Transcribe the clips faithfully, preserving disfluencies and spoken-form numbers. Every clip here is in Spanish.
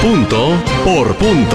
Punto por punto.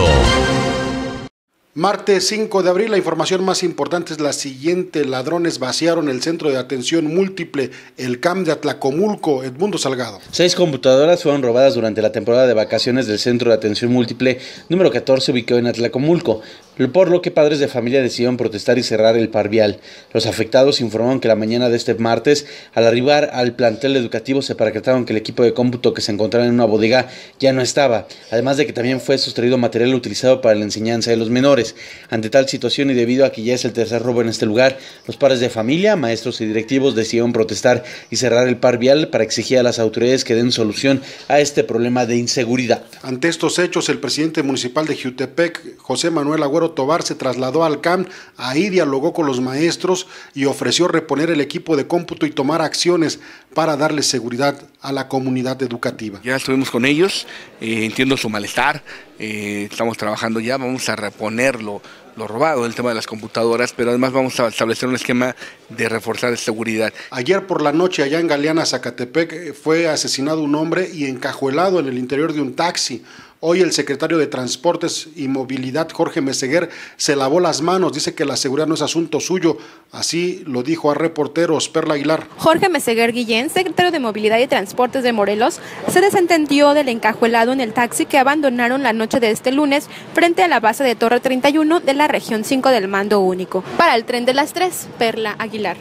Martes cinco de abril, la información más importante es la siguiente. Ladrones vaciaron el centro de atención múltiple, el C A M de Atlacomulco. Edmundo Salgado. Seis computadoras fueron robadas durante la temporada de vacaciones del centro de atención múltiple número catorce, ubicado en Atlacomulco, por lo que padres de familia decidieron protestar y cerrar el par vial. Los afectados informaron que la mañana de este martes, al arribar al plantel educativo, se percataron que el equipo de cómputo que se encontraba en una bodega ya no estaba, además de que también fue sustraído material utilizado para la enseñanza de los menores. Ante tal situación y debido a que ya es el tercer robo en este lugar, los padres de familia, maestros y directivos decidieron protestar y cerrar el par vial para exigir a las autoridades que den solución a este problema de inseguridad. Ante estos hechos, el presidente municipal de Jiutepec, José Manuel Agüero Tobar, se trasladó al C A M. Ahí dialogó con los maestros y ofreció reponer el equipo de cómputo y tomar acciones para darle seguridad a la comunidad educativa. Ya estuvimos con ellos, eh, entiendo su malestar, eh, estamos trabajando ya, vamos a reponer lo, lo robado, el tema de las computadoras, pero además vamos a establecer un esquema de reforzar seguridad. Ayer por la noche, allá en Galeana, Zacatepec, fue asesinado un hombre y encajuelado en el interior de un taxi. Hoy el secretario de Transportes y Movilidad, Jorge Meseguer, se lavó las manos, dice que la seguridad no es asunto suyo, así lo dijo a Reporteros Perla Aguilar. Jorge Meseguer Guillén, secretario de Movilidad y Transportes de Morelos, se desentendió del encajuelado en el taxi que abandonaron la noche de este lunes frente a la base de Torre treinta y uno de la región cinco del Mando Único. Para el Tren de las Tres, Perla Aguilar.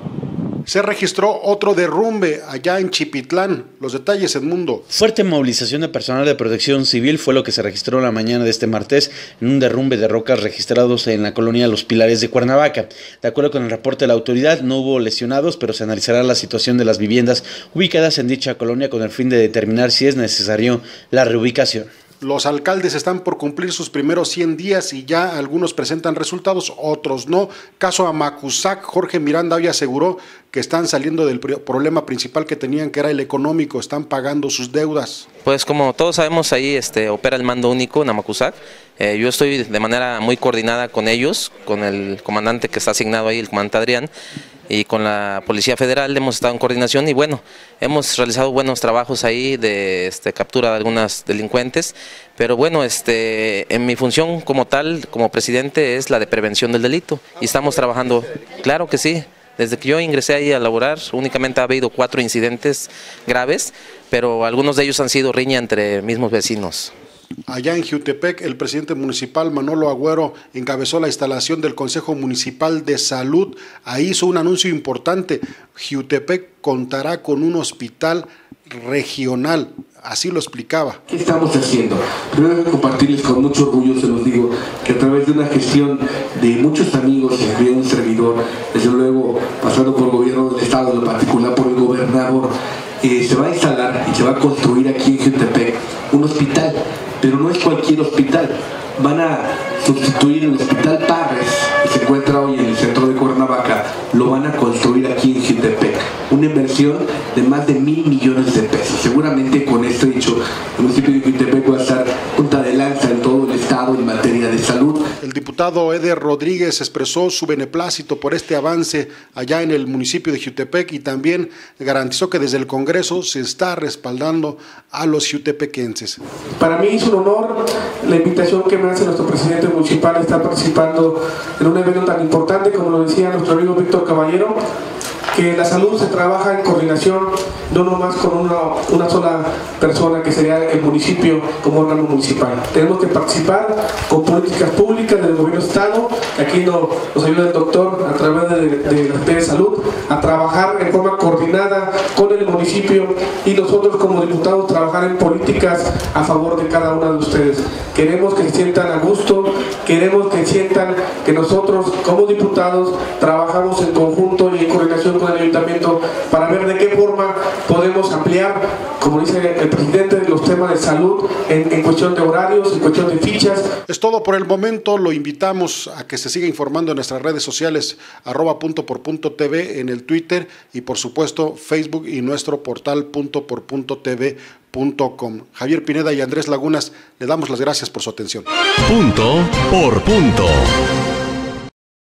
Se registró otro derrumbe allá en Chipitlán. Los detalles, Edmundo. Fuerte movilización de personal de protección civil fue lo que se registró la mañana de este martes en un derrumbe de rocas registrados en la colonia Los Pilares de Cuernavaca. De acuerdo con el reporte de la autoridad, no hubo lesionados, pero se analizará la situación de las viviendas ubicadas en dicha colonia con el fin de determinar si es necesario la reubicación. Los alcaldes están por cumplir sus primeros cien días y ya algunos presentan resultados, otros no. Caso Amacuzac, Jorge Miranda hoy aseguró que están saliendo del problema principal que tenían, que era el económico, están pagando sus deudas. Pues como todos sabemos, ahí este, opera el Mando Único en Amacuzac. Eh, yo estoy de manera muy coordinada con ellos, con el comandante que está asignado ahí, el comandante Adrián, y con la Policía Federal hemos estado en coordinación y bueno, hemos realizado buenos trabajos ahí de este, captura de algunas delincuentes, pero bueno, este, en mi función como tal, como presidente, es la de prevención del delito y estamos trabajando, claro que sí. Desde que yo ingresé ahí a laborar, únicamente ha habido cuatro incidentes graves, pero algunos de ellos han sido riña entre mismos vecinos. Allá en Jiutepec, el presidente municipal Manolo Agüero encabezó la instalación del Consejo Municipal de Salud. Ahí hizo un anuncio importante. Jiutepec contará con un hospital regional. Así lo explicaba. ¿Qué estamos haciendo? Primero, compartirles con mucho orgullo, se los digo, que a través de una gestión de muchos amigos, incluido un servidor, desde luego pasando por el gobierno del estado, en lo particular por el gobernador, eh, se va a instalar y se va a construir aquí en Jiutepec un hospital, pero no es cualquier hospital. Van a sustituir el Hospital Parres, que se encuentra hoy en el centro de Cuernavaca, lo van a construir aquí en Jiutepec. Una inversión de más de mil millones de pesos. Seguramente con esto dicho, el municipio de Jiutepec va a estar punta de lanza en todo el estado en materia de salud. El diputado Eder Rodríguez expresó su beneplácito por este avance allá en el municipio de Jiutepec y también garantizó que desde el Congreso se está respaldando a los jiutepequenses. Para mí es un honor la invitación que me hace nuestro presidente municipal, está participando en un evento tan importante como lo decía nuestro amigo Víctor Caballero, que la salud se trabaja en coordinación, no nomás con una, una sola persona que sería el municipio como órgano municipal. Tenemos que participar con políticas públicas del gobierno de estado, aquí nos, nos ayuda el doctor a través de, de la Secretaría de Salud, a trabajar en forma coordinada con el municipio y nosotros como diputados trabajar en políticas a favor de cada uno de ustedes. Queremos que se sientan a gusto, queremos que sientan que nosotros como diputados trabajamos en conjunto y en coordinación con el ayuntamiento para ver de qué forma podemos ampliar, como dice el presidente, los temas de salud en, en cuestión de horarios, en cuestión de fichas. Es todo por el momento, lo invitamos a que se siga informando en nuestras redes sociales, arroba punto por punto tv en el Twitter y por supuesto Facebook y nuestro portal punto por punto tv punto com. Javier Pineda y Andrés Lagunas, le damos las gracias por su atención. Punto por punto.